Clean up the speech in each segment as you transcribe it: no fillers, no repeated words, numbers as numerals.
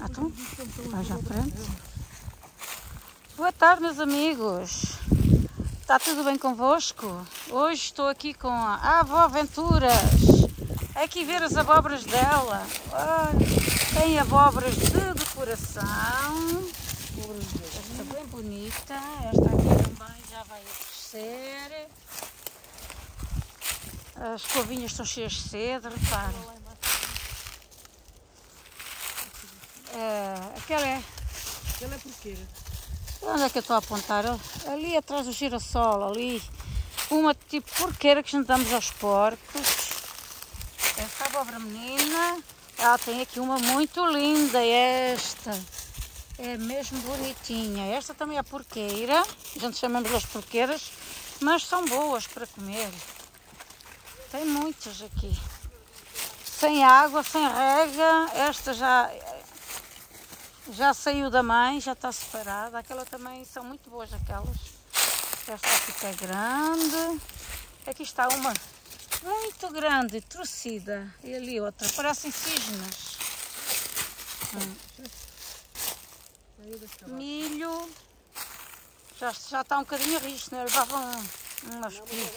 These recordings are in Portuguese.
Então, vais à frente. Boa tarde, meus amigos. Está tudo bem convosco? Hoje estou aqui com a avó Venturas. Aqui ver as abóboras dela. Olha, tem abóboras de decoração. Esta bem bonita. Esta aqui também já vai a crescer. As covinhas estão cheias de sede, repara. Aquela é porqueira. Onde é que eu estou a apontar? Ali atrás do girassol, ali. Uma tipo porqueira que juntamos aos porcos. Esta abóbora menina. Ela tem aqui uma muito linda, esta. É mesmo bonitinha. Esta também é porqueira. A gente chamamos as porqueiras, mas são boas para comer. Tem muitas aqui. Sem água, sem rega. Esta já saiu da mãe, já está separada. Aquela também são muito boas aquelas. Esta aqui está grande. Aqui está uma muito grande, torcida. E ali outra, parecem cisnes. Milho. Já está um bocadinho rijo, não é? Levavam umas pilas.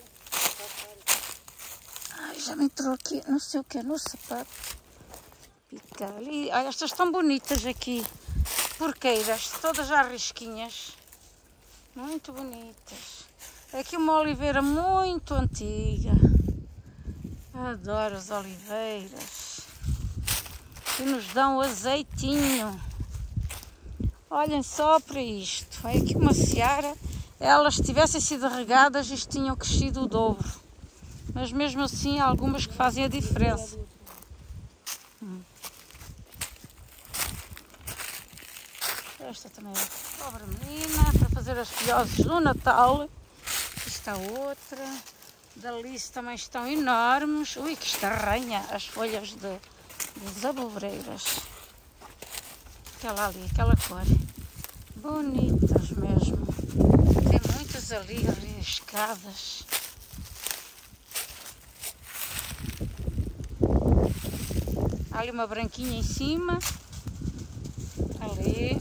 Ai, já me entrou aqui, não sei o que é, no sapato. Pica ali. Ai, estas estão bonitas aqui. Porqueiras, todas já risquinhas. Muito bonitas. Aqui uma oliveira muito antiga. Adoro as oliveiras. Que nos dão azeitinho. Olhem só para isto. É aqui uma seara. Elas, se tivessem sido regadas, isto tinham crescido o dobro. Mas mesmo assim há algumas que fazem a diferença. Esta também é abóbora menina, para fazer as filhoses do Natal. Aqui está outra. Dali também estão enormes. Ui, que isto arranha as folhas das aboboreiras. Aquela ali, aquela cor. Bonitas mesmo. Tem muitas ali arriscadas. Há ali uma branquinha em cima. Ali.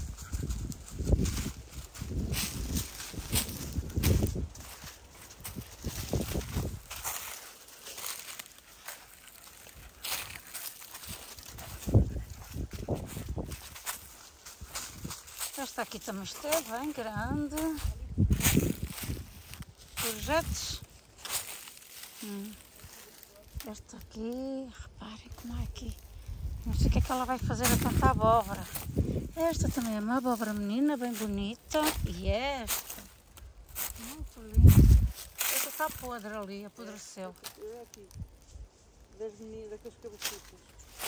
Esta aqui também está bem grande. Projetos. Esta aqui, reparem como é aqui. Não sei o que é que ela vai fazer a tanta abóbora. Esta também é uma abóbora menina, bem bonita. E esta, muito linda. Esta está podre ali, apodreceu. É aqui, das meninas, daqueles cabecitas.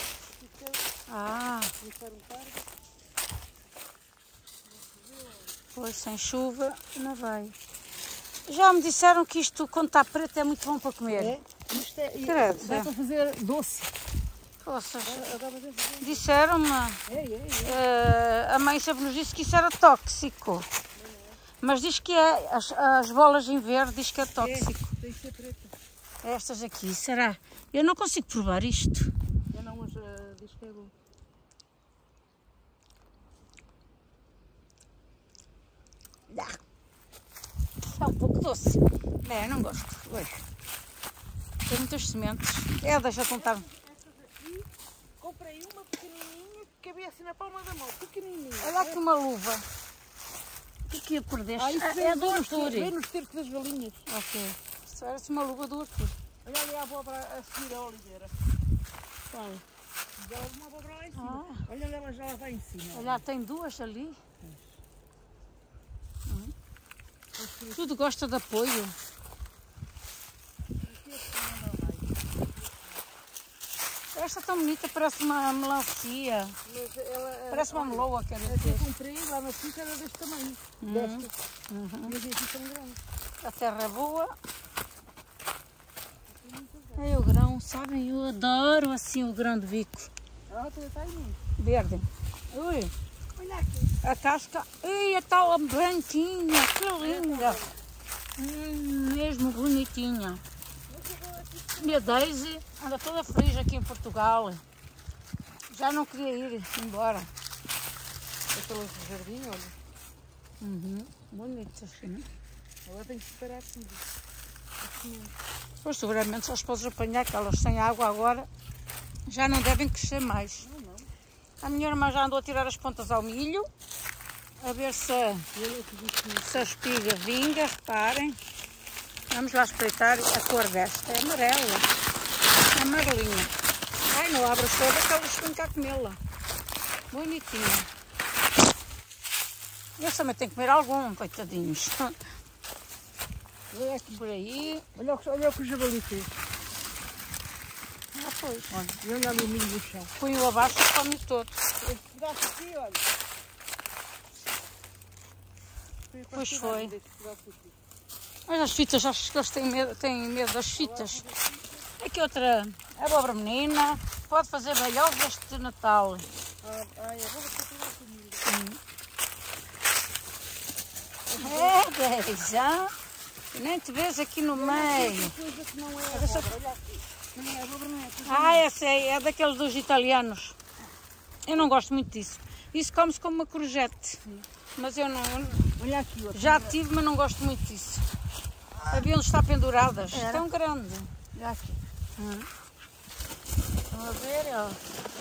Pois, sem chuva não vai. Já me disseram que isto, quando está preto, é muito bom para comer. É? Isto é, credo, dá para fazer doce. Poças, disseram-me, a mãe sempre nos disse que isso era tóxico. Mas diz que é, as bolas em verde diz que é tóxico. Tem que ser preta. Estas aqui, será? Eu não consigo provar isto. Eu não, mas diz que é bom. É um pouco doce. É, não gosto. Ui. Tem muitas sementes. Deixa eu contar. Comprei uma pequenininha que cabia assim na palma da mão. Pequenininha. Olha aqui uma luva. O que é por deste? É do Arthur. Vem no esterco das galinhas. Ok. Isto parece uma luva do Arthur. Olha ali a abóbora a seguir a oliveira. Olha. Já houve uma abóbora lá em cima. Olha ela já vai em cima. Olha, tem duas ali. Tudo gosta de apoio. Esta tão bonita, parece uma melancia. Parece uma meloa, quer dizer. Eu comprei lá na Suíça, era deste tamanho. Desta. Mas aqui tão grande. A terra é boa. É o grão, sabem? Eu adoro assim o grão de bico. Está aí. Verde. Ui. Olha aqui. A casca. Ui, a tal branquinha, que linda. Mesmo bonitinha. Minha Daisy anda toda feliz aqui em Portugal. Já não queria ir embora. Aquelas do jardim, olha. Bonitas, sim. Agora tem que esperar tudo. Pois, seguramente só as podes apanhar, que elas sem água agora já não devem crescer mais. Não. A minha irmã já andou a tirar as pontas ao milho, a ver se a espiga vinga, reparem. Vamos lá espreitar a cor desta, é amarela, é amarelinha. Ai, não abra toda que elas vêm cá comê-la. Bonitinha. Eu também tenho que comer algum, coitadinhos. Olha aqui. Por aí. Olha o que o javali fez. Ah, pois. Olha, e olha ali o milho no chão. Põe-o abaixo e come todo. Este pedaço aqui, olha. Pois foi. Deste pedaço aqui. Mas as fitas, acho que eles têm medo das fitas. Aqui outra abóbora menina. Pode fazer baião deste Natal. Ai, agora está tudo aqui milho. É, Deja. Nem te vês aqui no meio. Coisa que não é abóbora, olha aqui. Não é abóbora, não é. Ah, essa é daqueles dos italianos. Eu não gosto muito disso. Isso come-se como uma courgette. Mas eu não... Olha aqui outra. Já tive, mas não gosto muito disso. Havia onde está penduradas. Era. Tão grande. Olha aqui. Estão a ver, ó.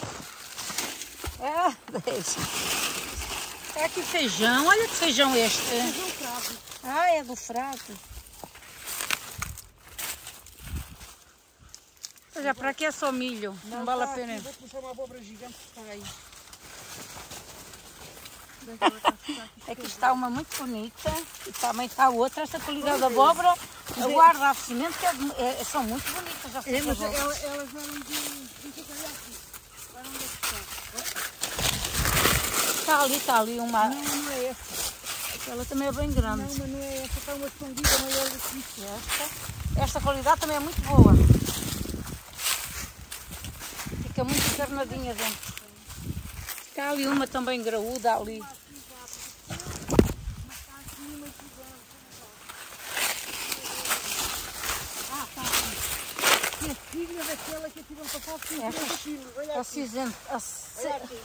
Ah, deixa. É aqui feijão. Olha que feijão este. Feijão cravo. Ah, é do frado. Já para aqui é só milho. Não vale a pena. Vou começar uma abóbora gigante que está aí. Aqui está uma muito bonita e também está outra. Esta qualidade de abóbora aguarda a semente, que são muito bonitas. É, mas Abóboras. elas eram de... Olha aqui. Olha onde é que está. Está ali uma. Não é essa. Ela também é bem grande. Não, mas não é essa. Está uma escondida maior do que isso. Esta qualidade também é muito boa. Fica muito encarnadinha dentro. Está ali uma também graúda ali. É filha daquela que tiram para cá 50 quilos. Olha A aqui. cinzenta. Olha aqui.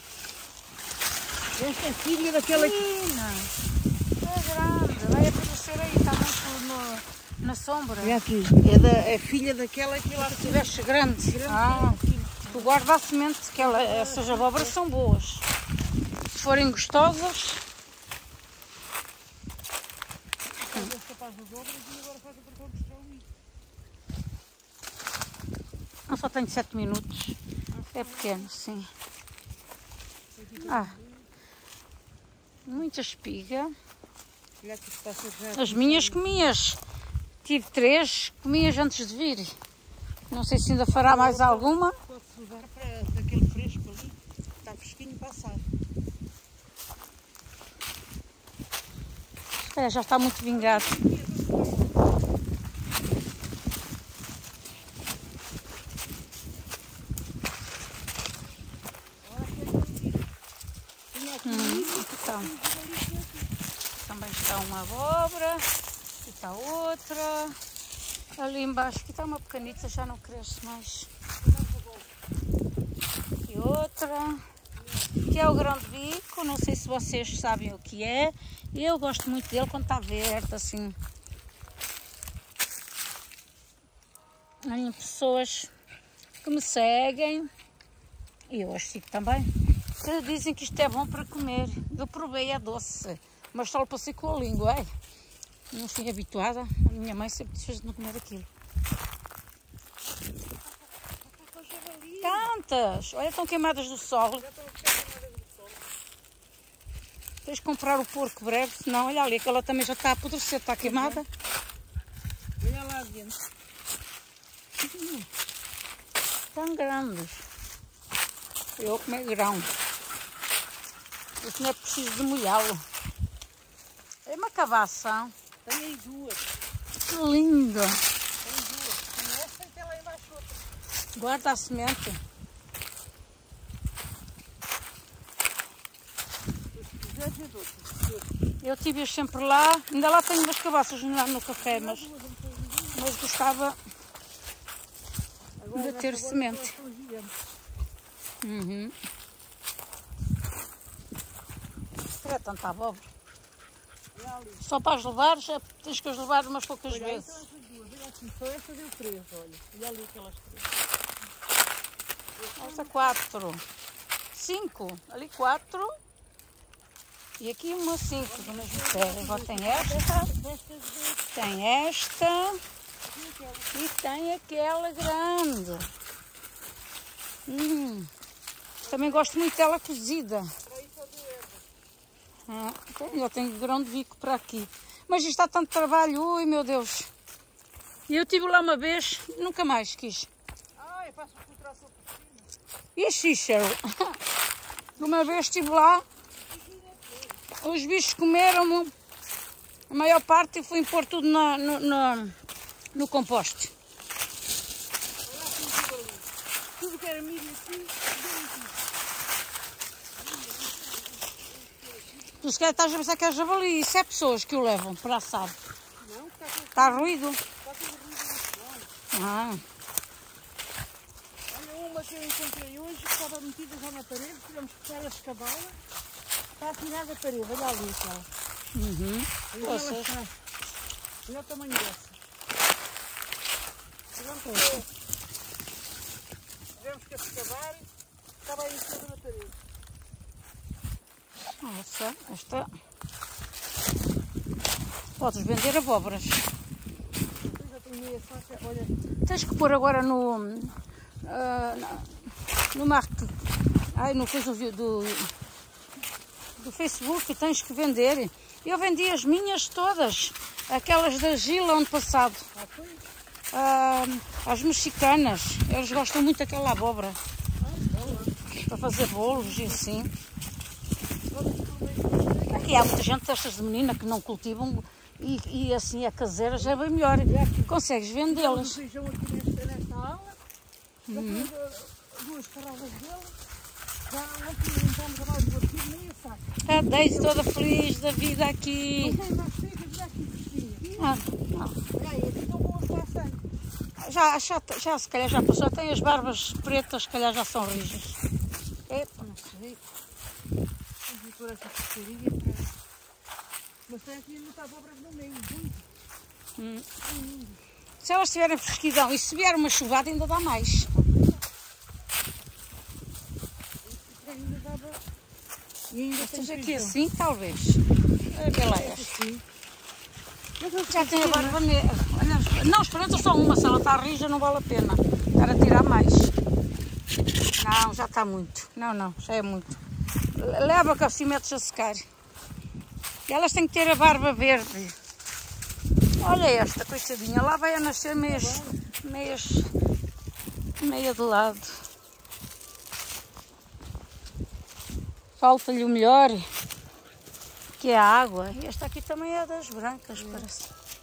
Esta é filha daquela que... É grande. Vai aparecer aí. Está muito na sombra. Olha aqui. É filha daquela que lá... Se tivesse grande. Tu guarda a semente, que essas abóboras são boas. Se forem gostosas. Não, só tenho 7 minutos. É pequeno, sim. Muita espiga. Olha aqui, passa já. As minhas comias. Tive 3, comias antes de vir. Não sei se ainda fará mais alguma. Pode-se usar para aquele fresco ali. Está fresquinho passar. Já está muito vingado. Então, também está uma abóbora. Aqui está outra. Ali embaixo, aqui está uma pequenita, já não cresce mais. E outra. Aqui é o grão de bico, não sei se vocês sabem o que é. Eu gosto muito dele quando está verde, assim. Tenho pessoas que me seguem, e eu acho que também, que dizem que isto é bom para comer. Eu provei, é doce, mas só o passei com a língua, é? Não fui habituada, a minha mãe sempre fez de não comer aquilo. Tantas! Olha, estão queimadas do sol. Tens de comprar o porco breve, senão, olha ali, aquela também já está a apodrecer, está queimada. Olha lá dentro. Tão grandes. Eu vou comer grão. Isso não é preciso de molhá-lo. É uma cabaça. Tem aí duas. Que lindo. Tem duas. Tem esta e tem lá embaixo outra. Guarda a semente. Eu tive-as sempre lá. Ainda lá tenho umas cabaças no café, mas gostava de ter semente. Uhum. É tanta abóbora. Olha ali. Só para as levar, já tens que as levar umas poucas Olha, aí vezes. estão essas duas. Olha aqui, só esta deu 3, olha. E ali aquelas 3. Esta 4. 5. Ali 4. E aqui uma 5 do mesmo pé. Agora tem esta. Destas duas. Tem esta. E tem aquela grande. Também gosto muito dela cozida. Para isso a do Eva. Eu tenho grão de bico para aqui. Mas isto dá tanto trabalho. Ui, meu Deus. E eu estive lá uma vez, nunca mais quis. Ah, eu faço o trator por cima. E a xíxaro? Uma vez estive lá, os bichos comeram-me, a maior parte, e fui pôr tudo no composto. Olha assim tudo ali. Tudo que era milho aqui, deu aqui. Tu se calhar estás a pensar que é javali, isso é pessoas que o levam para assar. Não, Está ruído. está tudo ruído nesse lado. Ah, Olha uma que eu encontrei hoje, que estava metida já na parede, tivemos que tirar a escavá-la. Está a tirar da parede, olha ali aquela. uhum. Olha ela Poxa. está. Olha o tamanho dessa. Tivemos que escavar, estava aí em cima da parede. Nossa, esta... Podes vender abóboras. Depois eu tenho meia saca, olha. Tens que pôr agora no coisa do Facebook, tens que vender. Eu vendi as minhas todas, aquelas da Gila ano passado. Ah, foi? As mexicanas, eles gostam muito daquela abóbora Boa. para fazer bolos e assim. Vamos experimentar. Aqui há muita gente destas de menina que não cultivam e assim a caseira já é bem melhor. Consegues vendê-las. Feijão aqui nesta ala. Duas carradas dele. Já ontem limpamos a mais do artigo, meia saca. A Deise toda feliz da vida aqui. Não tem mais seca, já aqui fresquinha. Não. Olha aí, aqui não vou assoar sangue. Já se calhar já passou. Tem as barbas pretas, se calhar já são rijas. Epa. Não sei. Vou pôr essa pescaria. Mas tem aqui muita abóbora no meio, muito. Se elas tiverem fresquidão e se vier uma chuvada ainda dá mais. Ainda dava. E ainda tem Estas aqui feijão. assim, talvez. Olha lá esta. Sim. Já tem a barba negra. Olha, não, experimenta só uma. Se ela está rija, não vale a pena estar a tirar mais. Não, já está muito. Não, já é muito. Leva que assim metes a secar. E elas têm que ter a barba verde. Olha esta, coitadinha. Lá vai a nascer meia de lado. Falta-lhe o melhor, que é a água. E esta aqui também é das brancas, parece.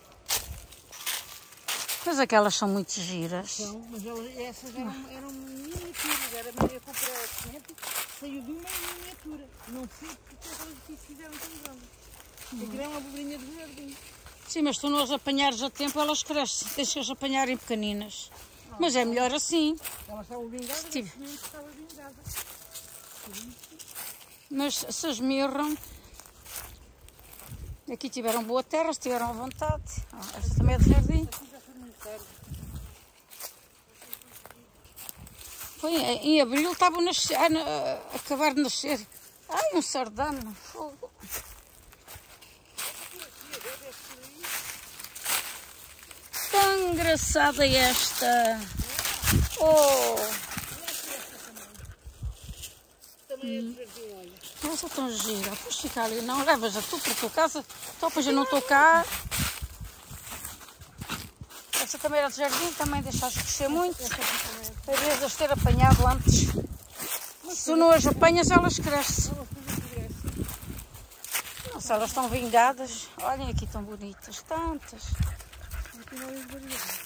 Mas aquelas são muito giras. Então, mas essas eram miniaturas, era meio comprei a semente, saiu de uma miniatura. Não sei porque elas aqui se fizeram tão grandes. Aquilo é uma abobrinha de jardim. Sim, mas tu não as apanhares a tempo, elas crescem. Tens que as apanhar em pequeninas. Mas é melhor assim. Elas estavam vingadas, a Tive. semente estava vingada. Mas se esmirram, aqui tiveram boa terra, se tiveram à vontade. Esta também é de jardim. Aqui já foi muito tarde. Foi em abril, estavam a acabar de nascer. Ai, um sardano. Fogo. Tão engraçada esta. Oh! Também é de jardim, olha. Essa é tão gira. Pois fica ali, não levas a tu para a tua casa. Então, pois eu não estou cá. Essa também era de jardim, também deixaste crescer muito. Às vezes de ter apanhado antes. Se tu não as apanhas, elas crescem. Nossa, elas estão vingadas. Olhem aqui, tão bonitas. Tantas. Aqui não é variedades.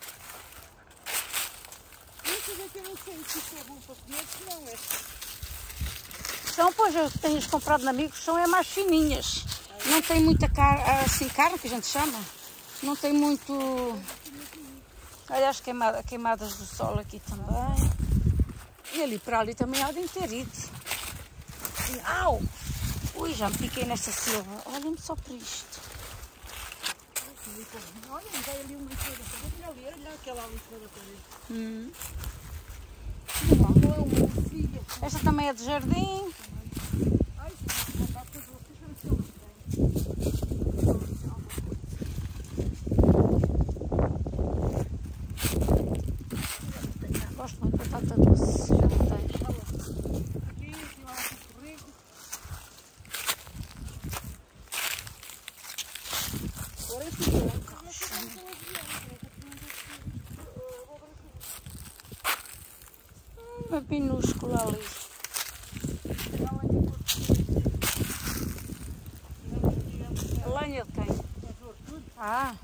Essas aqui eu não sei se isto é bom para comer, se não é. São, pois, eu tenho comprado na Amigos, são é mais fininhas. Não tem muita carne, assim, carne que a gente chama. Não tem muito... Olha as queimadas do sol aqui também. E ali para ali também há de ter ido. Au! Ui, já me piquei nesta silva. Olhem-me só para isto. Olha, vai ali uma lixeira da parede. Olha aquela lixeira da parede. Não é uma filha. Esta também é de jardim. Ai, se não está tudo, vocês não se lembram. Gosto muito de batata doce. Já não tenho. Aqui, lá no corrigo. Agora esse Uma minúscula ali. A lenha de quem? Ah.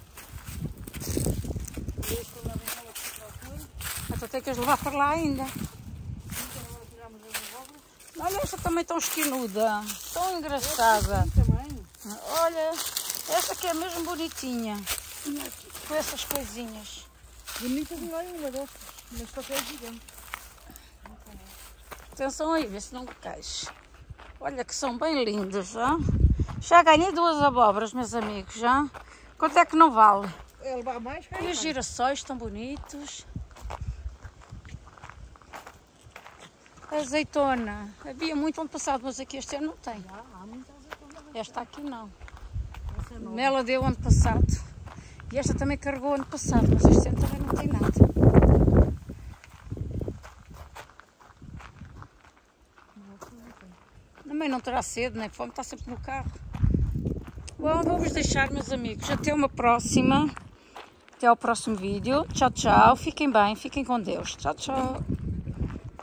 Então tem que as levar para lá ainda. Olha, esta também tão esquinuda. Tão engraçada. Olha, esta aqui é mesmo bonitinha. Com essas coisinhas. Bonita não é uma dessas, mas só que é gigante. Atenção aí, vê se não cais. Olha que são bem lindos, já. Já ganhei 2 abóboras, meus amigos, já. Quanto é que não vale? É levar mais, E os girassóis tão bonitos. A azeitona. Havia muito ano passado, mas aqui este ano não tem. Há muita azeitona. Esta aqui não. Essa é nova. Nela deu ano passado. E esta também carregou ano passado, mas este ano também não tem nada. Também não terá sede, nem fome, está sempre no carro. Bom, vou-vos deixar, meus amigos. Até uma próxima. Até ao próximo vídeo. Tchau, tchau. Fiquem bem, fiquem com Deus. Tchau, tchau.